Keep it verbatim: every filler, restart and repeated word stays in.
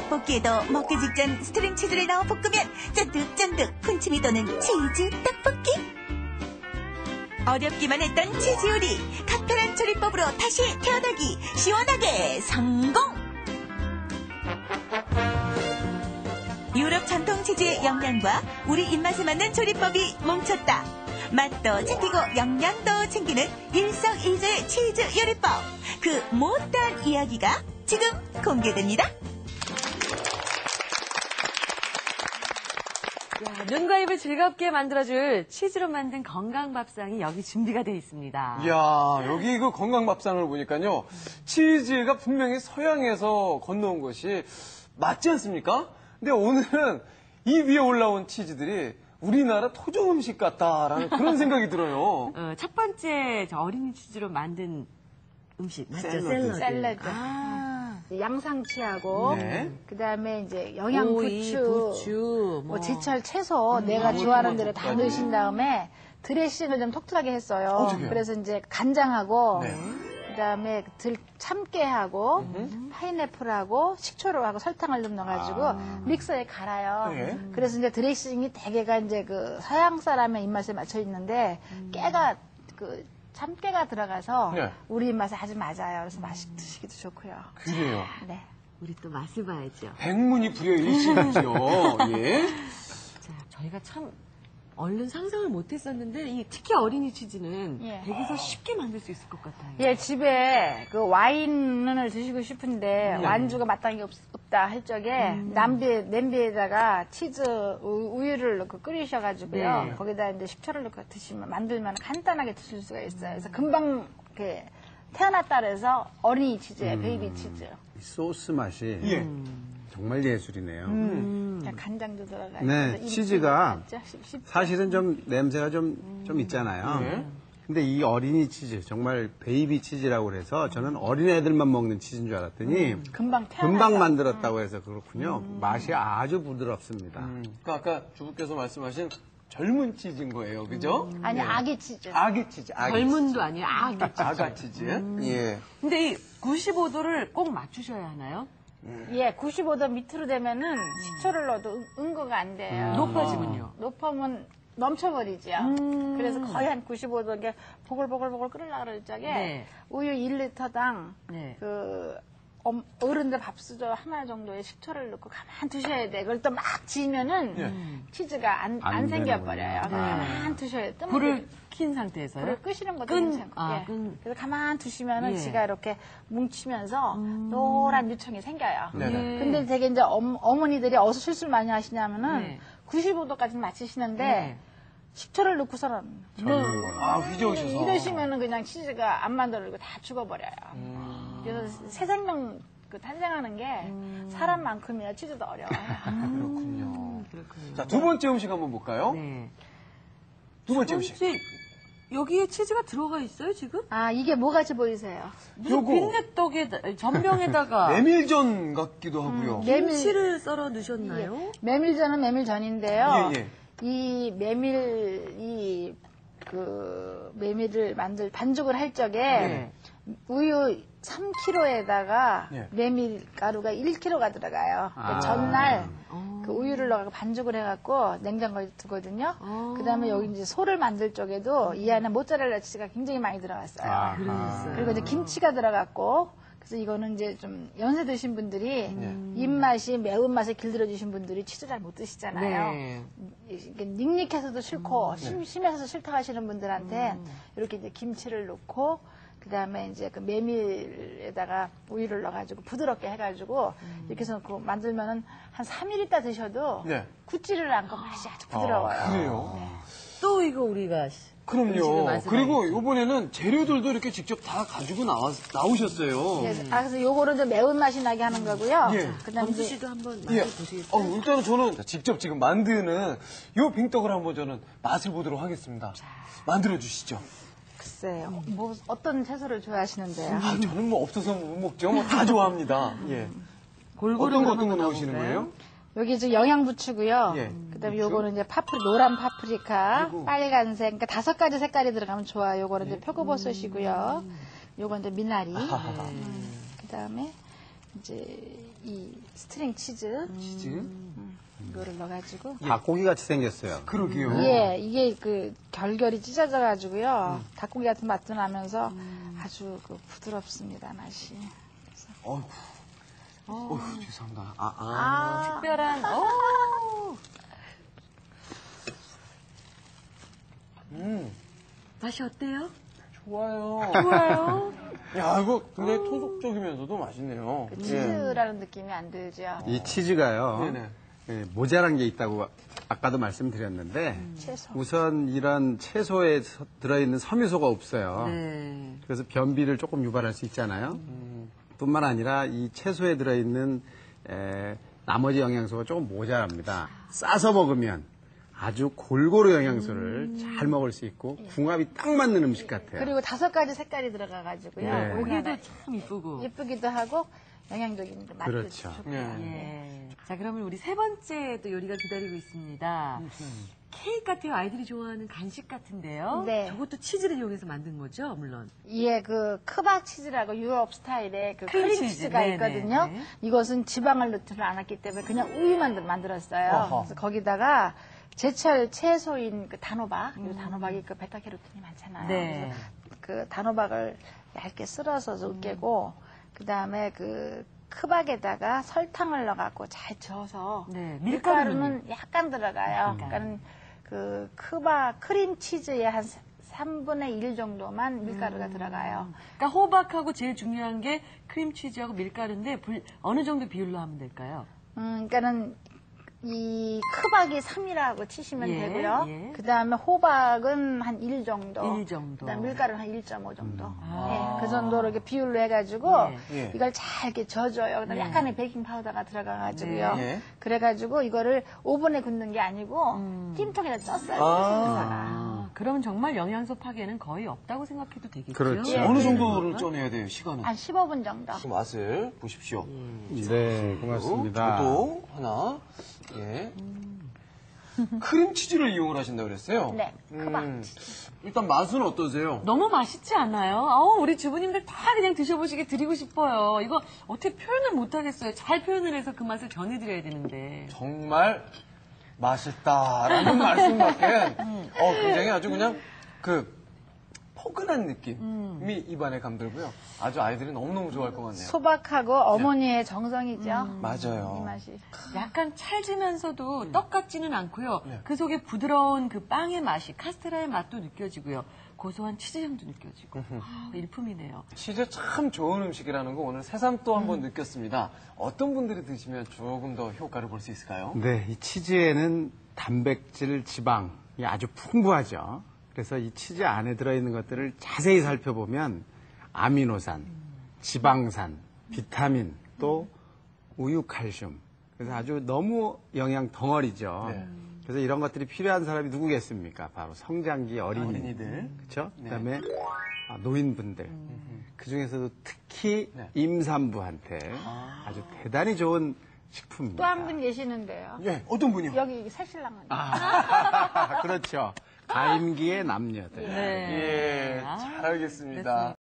떡볶이에도 먹기 직전 스트링 치즈를 넣어 볶으면 쫀득쫀득 군침이 도는 치즈 떡볶이. 어렵기만 했던 치즈 요리, 간편한 조리법으로 다시 태어나기 시원하게 성공! 유럽 전통 치즈의 영양과 우리 입맛에 맞는 조리법이 뭉쳤다. 맛도 챙기고 영양도 챙기는 일석이조의 치즈 요리법. 그 못다한 이야기가 지금 공개됩니다. 야, 눈과 입을 즐겁게 만들어줄 치즈로 만든 건강밥상이 여기 준비가 되어 있습니다. 이야, 여기 그 건강밥상을 보니까요, 치즈가 분명히 서양에서 건너온 것이 맞지 않습니까? 근데 오늘은 이 위에 올라온 치즈들이 우리나라 토종 음식 같다라는 그런 생각이 들어요. 어, 첫 번째 저 어린이 치즈로 만든 음식 맞죠? 샐러드. 샐러드. 샐러드. 아, 양상추하고 네. 그다음에 이제 영양 오이, 부추, 부추, 뭐 뭐 제철 채소 음, 내가 뭐 좋아하는 대로 토마토까지. 다 넣으신 다음에 드레싱을 좀 톡톡하게 했어요. 어떻게요? 그래서 이제 간장하고 네. 그다음에 들 참깨하고 파인애플하고 식초를 하고 설탕을 좀 넣어가지고 아. 믹서에 갈아요. 네. 그래서 이제 드레싱이 대개가 이제 그 서양 사람의 입맛에 맞춰 있는데 깨가 그 참깨가 들어가서 네. 우리 입맛에 아주 맞아요. 그래서 맛있게 드시기도 좋고요. 그래요. 네. 우리 또 맛을 봐야죠. 백문이 불여일심이죠. 예. 자, 저희가 참 얼른 상상을 못했었는데 이 특히 어린이 치즈는 예. 되게서 쉽게 만들 수 있을 것 같아요. 예, 집에 그 와인을 드시고 싶은데 네. 완주가 마땅히 없, 없다 할 적에 남비, 냄비에다가 치즈 우, 우유를 넣고 끓이셔가지고요. 네. 거기다 이제 식초를 넣고 드시면 만들면 간단하게 드실 수가 있어요. 그래서 금방 이렇게 태어났다 그래서 어린이 치즈예요, 베이비 치즈. 이 소스 맛이 예. 정말 예술이네요. 그냥 간장도 들어가요. 네, 그래서 치즈가 맞죠? 씹- 씹죠? 사실은 좀 냄새가 좀, 좀 있잖아요. 네. 근데 이 어린이 치즈, 정말 베이비 치즈라고 그래서 저는 어린애들만 먹는 치즈인 줄 알았더니 금방 태어났다. 금방 만들었다고 해서 그렇군요. 맛이 아주 부드럽습니다. 음, 그 아까 주부께서 말씀하신 젊은 치즈인 거예요. 그죠? 아니, 예. 아기 치즈. 아기 치즈. 아기 젊은도 아니에요. 아기 치즈. 아가 치즈. 예. 근데 이 구십오 도를 꼭 맞추셔야 하나요? 예, 구십오 도 밑으로 되면은 식초를 넣어도 응- 응고가 안 돼요. 높아지군요. 높으면 넘쳐버리죠. 음. 그래서 거의 한 구십오 도 이게 보글보글보글 끓으려고 그럴 적에 네. 우유 일 리터당 네. 그 엄- 어른들 밥수저 하나 정도의 식초를 넣고 가만 두셔야 돼. 그걸 또 막 지으면은 예. 치즈가 안, 안 안 생겨버려요. 되는구나. 가만 두셔야 돼. 불을 킨 상태에서요? 불을 끄시는 것도 끈, 괜찮고. 아, 예. 끈. 그래서 가만 두시면은 예. 지가 이렇게 뭉치면서 노란 유청이 생겨요. 네네. 근데 되게 이제 엄, 어머니들이 어디서 실수를 많이 하시냐면은 네. 구십오 도까지 맞추시는데 네. 식초를 넣고서는 아, 휘저으셔서. 이러시면은 그냥 치즈가 안 만들고 다 죽어버려요. 음. 그래서 새 생명 그 탄생하는 게 사람만큼이나 치즈도 어려워요. 그렇군요. 그렇군요. 자, 두 번째 음식 한번 볼까요? 네. 두 번째 음식. 혹시 여기에 치즈가 들어가 있어요, 지금? 아, 이게 뭐같이 보이세요? 무슨 요거. 빈대떡에 전병에다가 메밀전 같기도 하고요. 메밀- 김치를 썰어 넣으셨나요? 메밀전은 메밀전인데요. 예, 예. 이 메밀, 이, 그, 메밀을 만들, 반죽을 할 적에 네. 우유 삼 킬로그램에다가 예. 메밀 가루가 일 킬로그램가 들어가요. 그러니까 아. 전날 어. 그 우유를 넣어서 반죽을 해갖고 냉장고에 두거든요. 어. 그 다음에 여기 이제 소를 만들 쪽에도 이 안에 모짜렐라 치즈가 굉장히 많이 들어갔어요. 아하. 그러셨어요. 그리고 이제 김치가 들어갔고, 그래서 이거는 이제 좀 연세 드신 분들이 입맛이 매운맛에 길들여 주신 분들이 치즈 잘 못 드시잖아요. 네. 이게 닝닝해서도 싫고 심, 심해서 싫다 하시는 분들한테 이렇게 이제 김치를 넣고 그 다음에 이제 그 메밀에다가 우유를 넣어가지고 부드럽게 해가지고 이렇게 해서 그 만들면은 한 삼 일 있다 드셔도 네. 굳지를 않고 맛이 아주 부드러워요. 아, 그래요? 또 이거 우리가 음식을 그럼요. 맛을 그리고 봐야겠죠. 이번에는 재료들도 이렇게 직접 다 가지고 나와, 나오셨어요. 예, 아, 그래서 요거는 좀 매운맛이 나게 하는 거고요. 예. 그 다음에 범수 이제 씨도 한번 예. 맛을 보시겠어요? 어, 일단은 저는 직접 지금 만드는 요 빙떡을 한번 저는 맛을 보도록 하겠습니다. 만들어 주시죠. 글쎄요. 뭐 어떤 채소를 좋아하시는데요? 아, 저는 뭐 없어서 못 먹죠. 뭐 다 좋아합니다. 예. 골고루 어떤 거 한번 어떤 거 넣으시는 넣어볼까요? 거예요? 여기 이제 영양부추고요. 예. 그다음에 부추. 요거는 이제 파프리, 노란 파프리카, 그리고. 빨간색, 그러니까 다섯 가지 색깔이 들어가면 좋아요. 요거는 이제 표고버섯이고요. 요건 이제 미나리. 아하하. 그다음에 이제 이 스트링 치즈 치즈? 음, 이거를 넣어가지고 닭고기 같이 생겼어요. 그러게요. 예, 이게 그 결결이 찢어져 가지고요. 닭고기 같은 맛도 나면서 아주 그 부드럽습니다, 맛이. 어휴. 어휴, 죄송합니다. 아, 아. 아, 특별한, 오! 음, 맛이 어때요? 좋아요. 좋아요. 야, 이거 굉장히 토속적이면서도 맛있네요. 그 치즈라는 느낌이 안 들죠. 이 치즈가요. 네네. 예, 모자란 게 있다고 아까도 말씀드렸는데 채소. 우선 이런 채소에 서- 들어있는 섬유소가 없어요. 네. 그래서 변비를 조금 유발할 수 있잖아요. 뿐만 아니라 이 채소에 들어있는 에, 나머지 영양소가 조금 모자랍니다. 싸서 먹으면 아주 골고루 영양소를 잘 먹을 수 있고 궁합이 딱 맞는 음식 같아요. 그리고 다섯 가지 색깔이 들어가가지고요. 네. 고기도 참 이쁘고. 예쁘기도 하고 영양적인 맛도 그렇죠. 좋고. 네. 예. 자, 그러면 우리 세 번째 또 요리가 기다리고 있습니다. 케이크 같아요. 아이들이 좋아하는 간식 같은데요. 네. 저것도 치즈를 이용해서 만든 거죠, 물론. 예, 그 크박 치즈라고 유럽 스타일의 그 크림 크림 치즈. 치즈가 네, 있거든요. 네, 네. 이것은 지방을 넣지를 않았기 때문에 그냥 우유만 만들었어요. 어허. 그래서 거기다가 제철 채소인 그 단호박, 음. 이 단호박이 그 베타캐로틴이 많잖아요. 네. 그래서 그 단호박을 얇게 썰어서 음. 으깨고 그 다음에 그 크박에다가 설탕을 넣어갖고 잘 저어서 네, 밀가루는 밀가루는 약간 들어가요. 약간. 그러니까 그 크박 크림 치즈의 한 삼분의 일 정도만 밀가루가 들어가요. 그러니까 호박하고 제일 중요한 게 크림치즈하고 밀가루인데 불- 어느 정도 비율로 하면 될까요? 음, 그러니까는 이 크박이 삼이라고 치시면 예, 되고요. 예. 그 다음에 호박은 한 일 정도. 일 정도. 그다음 밀가루는 한 일 점 오 정도. 아. 예, 그 정도로 이렇게 비율로 해가지고 예. 예. 이걸 잘 이렇게 져줘요. 그다음에 네. 약간의 베이킹 파우더가 들어가가지고요. 네. 예. 그래가지고 이거를 오븐에 굽는 게 아니고 음. 찜통에다 쪘어요. 아. 아, 그럼 정말 영양소 파괴는 거의 없다고 생각해도 되겠죠? 그렇죠. 예. 어느 정도를 쪄내야 돼요, 시간은? 한 십오 분 정도. 그 맛을 보십시오. 네, 고맙습니다. 저도 하나, 예. 크림치즈를 이용을 하신다고 그랬어요? 네, 크박 음, 일단 맛은 어떠세요? 너무 맛있지 않아요? 아우, 우리 주부님들 다 그냥 드셔보시게 드리고 싶어요. 이거 어떻게 표현을 못하겠어요. 잘 표현을 해서 그 맛을 전해드려야 되는데. 정말 맛있다라는 말씀밖에 어, 굉장히 아주 그냥 그 포근한 느낌이 입안에 감돌고요. 아주 아이들이 너무너무 좋아할 것 같네요. 소박하고 어머니의 정성이죠. 맞아요. 이 맛이. 약간 찰지면서도 떡 같지는 않고요. 네. 그 속에 부드러운 그 빵의 맛이, 카스테라의 맛도 느껴지고요. 고소한 치즈 향도 느껴지고. 아, 일품이네요. 치즈 참 좋은 음식이라는 거 오늘 새삼 또 한번 느꼈습니다. 어떤 분들이 드시면 조금 더 효과를 볼 수 있을까요? 네, 이 치즈에는 단백질, 지방이 아주 풍부하죠. 그래서 이 치즈 안에 들어있는 것들을 자세히 살펴보면 아미노산, 지방산, 비타민, 또 우유 칼슘. 그래서 아주 너무 영양 덩어리죠. 네. 그래서 이런 것들이 필요한 사람이 누구겠습니까? 바로 성장기 어린이. 어린이들. 그렇죠? 네. 그다음에 아, 노인분들. 그 중에서도 특히 네. 임산부한테 아주 대단히 좋은 식품입니다. 또 한 분 계시는데요. 예, 어떤 분이요? 여기 새신랑은. 아, 그렇죠. 가임기의 남녀들. 네. 예, 잘 알겠습니다.